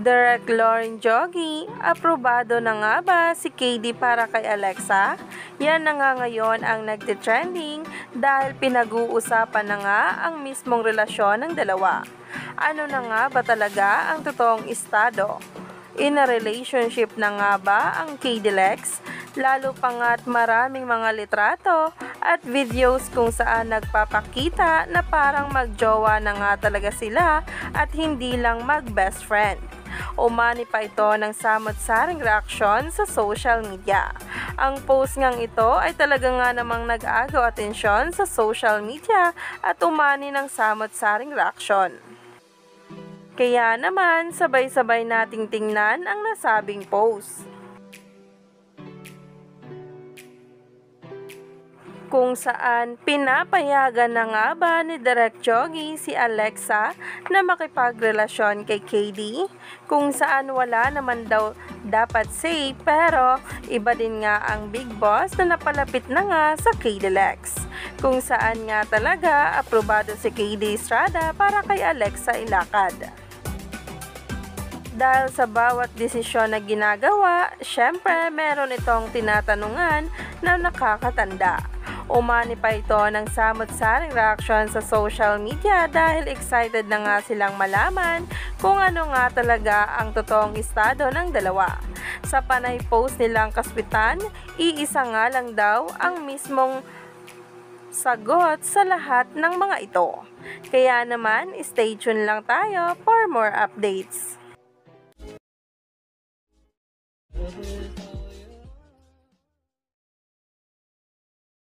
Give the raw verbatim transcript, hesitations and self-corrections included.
Direk Lauren Joggy, aprobado na nga ba si K D para kay Alexa? Yan na nga ngayon ang nagtitrending dahil pinag-uusapan na nga ang mismong relasyon ng dalawa. Ano na nga ba talaga ang totoong estado? In a relationship na nga ba ang K D Lex? Lalo pa nga't maraming mga litrato at videos kung saan nagpapakita na parang magjowa na nga talaga sila at hindi lang mag-best friend. Umani pa ito ng samot-saring reaksyon sa social media. Ang post ngang ito ay talaga nga namang nag-agaw atensyon sa social media at umani ng samot-saring reaksyon. Kaya naman, sabay-sabay nating tingnan ang nasabing post. Kung saan pinapayagan na nga ba ni Direk Joggy si Alexa na makipagrelasyon kay K D, kung saan wala naman daw dapat say pero iba din nga ang big boss na napalapit na nga sa K D Lex, kung saan nga talaga aprobado si K D Estrada para kay Alexa ilakad. Dahil sa bawat desisyon na ginagawa, syempre meron itong tinatanungan na nakakatanda. Umani pa ito ng samot-saring reaction sa social media dahil excited na nga silang malaman kung ano nga talaga ang totoong estado ng dalawa. Sa panay post nilang kaswitan, iisa nga lang daw ang mismong sagot sa lahat ng mga ito. Kaya naman, stay tuned lang tayo for more updates. Mm-hmm.